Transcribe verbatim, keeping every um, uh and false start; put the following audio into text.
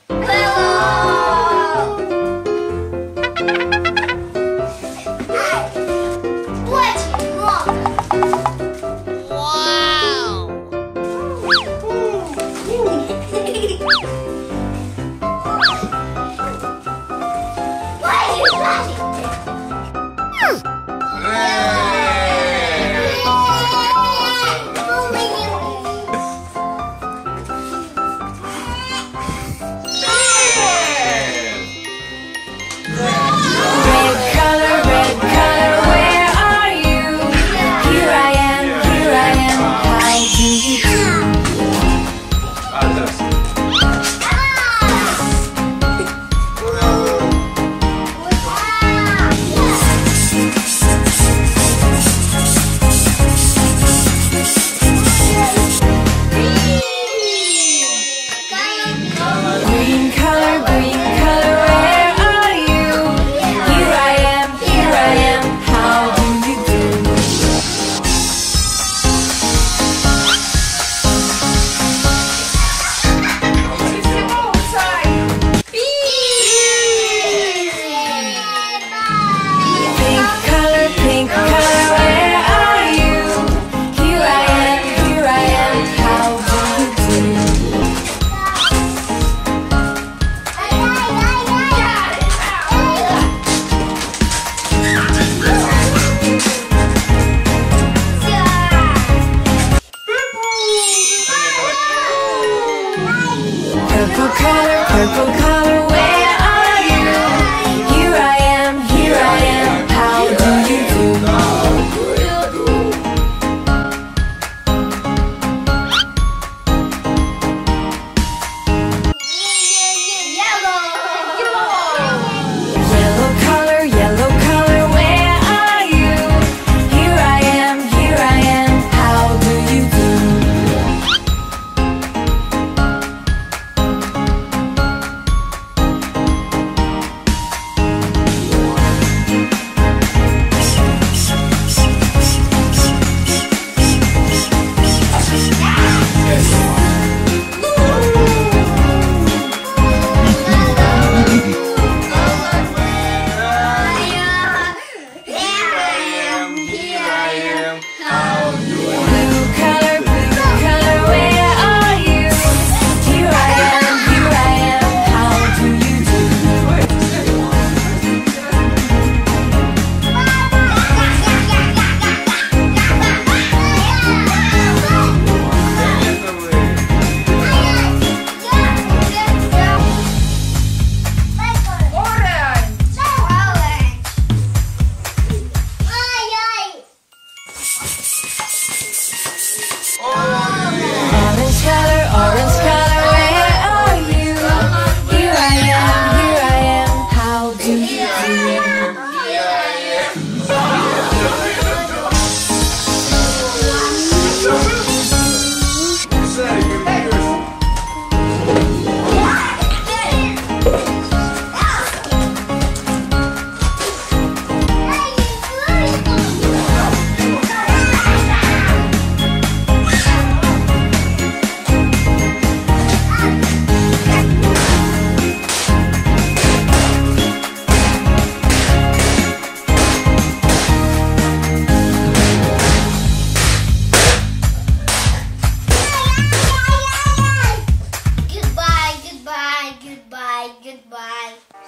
Purple color, purple color, where are you? Here I am, here I am, how do you do? Yellow color, yellow color, where are you? Here I am, here I am, how do you do? Orange color, orange color, where are you? Here I am, here I am, how do you do? Goodbye, goodbye, goodbye.